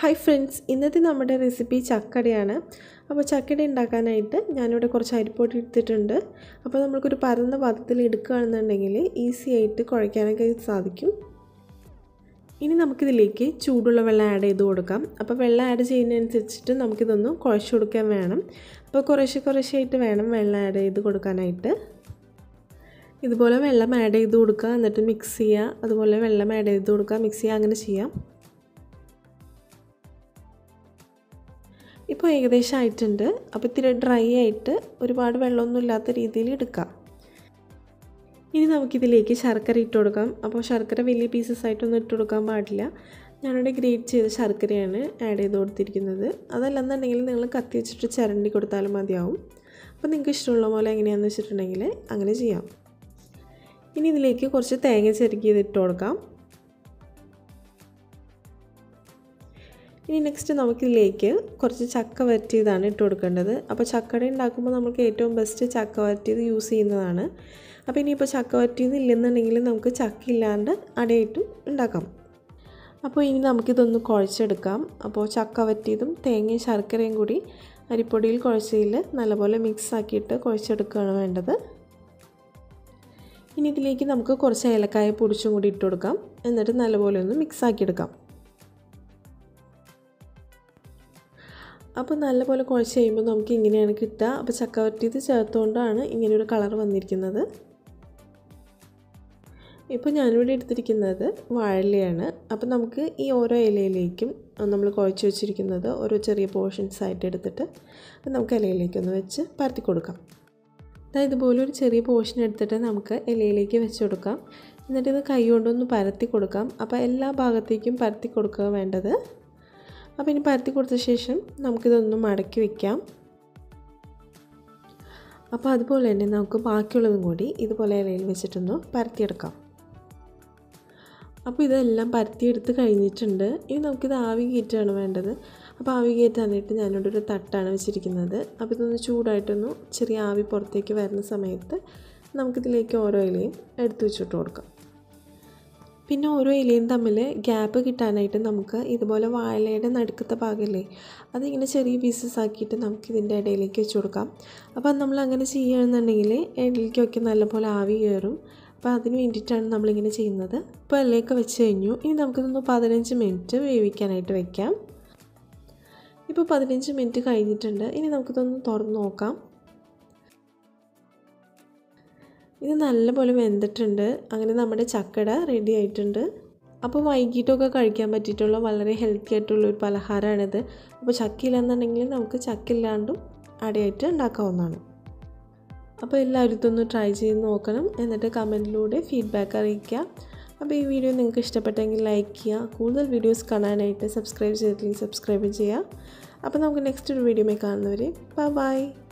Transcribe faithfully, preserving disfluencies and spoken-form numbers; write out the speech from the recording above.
Hi friends, ഇന്നത്തെ നമ്മുടെ recipe ചക്കടയാണ്. അപ്പോൾ ചക്കട ഉണ്ടാക്കാനായിട്ട് ഞാൻ ഇവിടെ കുറച്ച് അരിപ്പൊടി എടുത്തിട്ടുണ്ട്. അപ്പോൾ നമുക്ക് ഒരു പരന്ന പാത്രത്തിൽ എടുക്കുകയാണെന്നുണ്ടെങ്കിൽ ഈസി ആയിട്ട് കുഴയ്ക്കാനൊക്കെ സാധിക്കും. ഇനി നമുക്ക് ഇതിലേക്ക് ചൂടുള്ള വെള്ളം ആഡ് ചെയ്ത് കൊടുക്കാം. അപ്പോൾ വെള്ളം ആഡ് ചെയ്യുന്നതിനനുസരിച്ചിട്ട് നമുക്ക് ഇതൊന്ന് കുഴച്ച് കൊടുക്കാൻ വേണം. അപ്പോൾ കുറേശ്ശെ കുറേശ്ശെ ആയിട്ട് വേണം വെള്ളം ആഡ് ചെയ്ത് കൊടുക്കാനായിട്ട്. ഇതുപോലെ വെള്ളം ആഡ് ചെയ്ത് കൊടുക്കുക, എന്നിട്ട് മിക്സ് ചെയ്യുക. അതുപോലെ വെള്ളം ആഡ് ചെയ്ത് കൊടുക്കുക, മിക്സ് ചെയ്യുക, അങ്ങനെ ചെയ്യാം. ഇപ്പോൾ ഏകദേശം ആയിട്ടുണ്ട്. അപ്പോൾ ഇത്തിരി ഡ്രൈ ആയിട്ട് ഒരുപാട് വെള്ളമൊന്നും ഇല്ലാത്ത രീതിയിൽ എടുക്കാം. ഇനി നമുക്കിതിലേക്ക് ശർക്കര ഇട്ട് കൊടുക്കാം. അപ്പോൾ ശർക്കര വലിയ പീസസ് ആയിട്ടൊന്നും ഇട്ട് കൊടുക്കാൻ പാടില്ല. ഞാനിവിടെ ഗ്രേറ്റ് ചെയ്ത ശർക്കരയാണ് ആഡ് ചെയ്ത് കൊടുത്തിരിക്കുന്നത്. അതല്ലെന്നുണ്ടെങ്കിൽ നിങ്ങൾ കത്തി വെച്ചിട്ട് ചിരണ്ടി കൊടുത്താലും മതിയാവും. അപ്പോൾ നിങ്ങൾക്ക് ഇഷ്ടമുള്ള പോലെ എങ്ങനെയാണെന്ന് വെച്ചിട്ടുണ്ടെങ്കിൽ അങ്ങനെ ചെയ്യാം. ഇനി ഇതിലേക്ക് കുറച്ച് തേങ്ങ ചിരകിയത് ഇട്ട് കൊടുക്കാം. ഇനി നെക്സ്റ്റ് നമുക്കിതിലേക്ക് കുറച്ച് ചക്ക വരട്ടിയതാണ് ഇട്ട് കൊടുക്കേണ്ടത്. അപ്പോൾ ചക്കട ഉണ്ടാക്കുമ്പോൾ നമുക്ക് ഏറ്റവും ബെസ്റ്റ് ചക്ക വരട്ടിയത് യൂസ് ചെയ്യുന്നതാണ്. അപ്പോൾ ഇനിയിപ്പോൾ ചക്ക വരട്ടിയത് ഇല്ലെന്നുണ്ടെങ്കിൽ നമുക്ക് ചക്ക ഇല്ലാണ്ട് അടയായിട്ടും ഉണ്ടാക്കാം. അപ്പോൾ ഇനി നമുക്കിതൊന്ന് കുഴച്ചെടുക്കാം. അപ്പോൾ ചക്ക വരട്ടിയതും തേങ്ങയും ശർക്കരയും കൂടി അരിപ്പൊടിയിൽ കുഴച്ചതിൽ നല്ലപോലെ മിക്സ് ആക്കിയിട്ട് കുഴച്ചെടുക്കുകയാണ് വേണ്ടത്. ഇനി ഇതിലേക്ക് നമുക്ക് കുറച്ച് ഏലക്കായ പൊടിച്ചും കൂടി ഇട്ട് കൊടുക്കാം. എന്നിട്ട് നല്ലപോലെ ഒന്ന് മിക്സ് ആക്കിയെടുക്കാം. അപ്പോൾ നല്ലപോലെ കുഴച്ച് കഴിയുമ്പോൾ നമുക്ക് ഇങ്ങനെയാണ് കിട്ടുക. അപ്പോൾ ചക്ക വരട്ടിയത് ചേർത്തുകൊണ്ടാണ് ഇങ്ങനെയൊരു കളർ വന്നിരിക്കുന്നത്. ഇപ്പോൾ ഞാനിവിടെ എടുത്തിരിക്കുന്നത് വാഴയിലയാണ്. അപ്പോൾ നമുക്ക് ഈ ഓരോ ഇലയിലേക്കും നമ്മൾ കുഴച്ച് വെച്ചിരിക്കുന്നത് ഓരോ ചെറിയ പോർഷൻസ് ആയിട്ട് എടുത്തിട്ട് നമുക്ക് ഇലയിലേക്കൊന്ന് വെച്ച് പരത്തി കൊടുക്കാം. അതായത് ഇതുപോലെ ഒരു ചെറിയ പോർഷൻ എടുത്തിട്ട് നമുക്ക് ഇലയിലേക്ക് വെച്ച് കൊടുക്കാം. എന്നിട്ട് ഇത് കൈ കൊണ്ടൊന്ന് പരത്തി കൊടുക്കാം. അപ്പോൾ എല്ലാ ഭാഗത്തേക്കും പരത്തി കൊടുക്കുക വേണ്ടത്. അപ്പോൾ ഇനി പരത്തി കൊടുത്ത ശേഷം നമുക്കിതൊന്ന് മടക്കി വയ്ക്കാം. അപ്പോൾ അതുപോലെ തന്നെ നമുക്ക് ബാക്കിയുള്ളതും കൂടി ഇതുപോലെ ഇലയിൽ വെച്ചിട്ടൊന്ന് പരത്തിയെടുക്കാം. അപ്പോൾ ഇതെല്ലാം പരത്തിയെടുത്ത് കഴിഞ്ഞിട്ടുണ്ട്. ഇനി നമുക്കിത് ആവി കയറ്റാണ് വേണ്ടത്. അപ്പോൾ ആവി കയറ്റാനായിട്ട് ഞാനിവിടെ ഒരു തട്ടാണ് വെച്ചിരിക്കുന്നത്. അപ്പോൾ ഇതൊന്ന് ചൂടായിട്ടൊന്ന് ചെറിയ ആവി പുറത്തേക്ക് വരുന്ന സമയത്ത് നമുക്കിതിലേക്ക് ഓരോ ഇലയും എടുത്തു വെച്ചിട്ട് കൊടുക്കാം. പിന്നെ ഓരോ ഇലയും തമ്മിൽ ഗ്യാപ്പ് കിട്ടാനായിട്ട് നമുക്ക് ഇതുപോലെ വാഴയിലയുടെ നടുക്കത്തെ ഭാഗമല്ലേ, അതിങ്ങനെ ചെറിയ പീസസ് ആക്കിയിട്ട് നമുക്കിതിൻ്റെ ഇടയിലേക്ക് വെച്ച് കൊടുക്കാം. അപ്പോൾ നമ്മൾ അങ്ങനെ ചെയ്യുകയാണെന്നുണ്ടെങ്കിൽ ഇടയിലേക്കൊക്കെ നല്ലപോലെ ആവി കയറും. അപ്പോൾ അതിന് വേണ്ടിയിട്ടാണ് നമ്മളിങ്ങനെ ചെയ്യുന്നത്. ഇപ്പോൾ ഇലയൊക്കെ വെച്ച് കഴിഞ്ഞു. ഇനി നമുക്കിതൊന്ന് പതിനഞ്ച് മിനിറ്റ് വേവിക്കാനായിട്ട് വയ്ക്കാം. ഇപ്പോൾ പതിനഞ്ച് മിനിറ്റ് കഴിഞ്ഞിട്ടുണ്ട്. ഇനി നമുക്കിതൊന്ന് തുറന്ന് നോക്കാം. ഇത് നല്ലപോലെ വെന്തിട്ടുണ്ട്. അങ്ങനെ നമ്മുടെ ചക്കട റെഡി ആയിട്ടുണ്ട്. അപ്പോൾ വൈകിട്ടൊക്കെ കഴിക്കാൻ പറ്റിയിട്ടുള്ള വളരെ ഹെൽത്തി ആയിട്ടുള്ള ഒരു പലഹാരമാണിത്. അപ്പോൾ ചക്കയില്ലെന്നുണ്ടെങ്കിൽ നമുക്ക് ചക്കയില്ലാണ്ടും അടയായിട്ട് ഉണ്ടാക്കാവുന്നതാണ്. അപ്പോൾ എല്ലാവരും ഇതൊന്ന് ട്രൈ ചെയ്ത് നോക്കണം. എന്നിട്ട് കമൻറ്റിലൂടെ ഫീഡ്ബാക്ക് അറിയിക്കുക. അപ്പോൾ ഈ വീഡിയോ നിങ്ങൾക്ക് ഇഷ്ടപ്പെട്ടെങ്കിൽ ലൈക്ക് ചെയ്യുക. കൂടുതൽ വീഡിയോസ് കാണാനായിട്ട് സബ്സ്ക്രൈബ് ചെയ്തിട്ടില്ലെങ്കിൽ സബ്സ്ക്രൈബ് ചെയ്യുക. അപ്പോൾ നമുക്ക് നെക്സ്റ്റ് ഒരു വീഡിയോയിൽ കാണുന്നവരെ ബൈ ബൈ.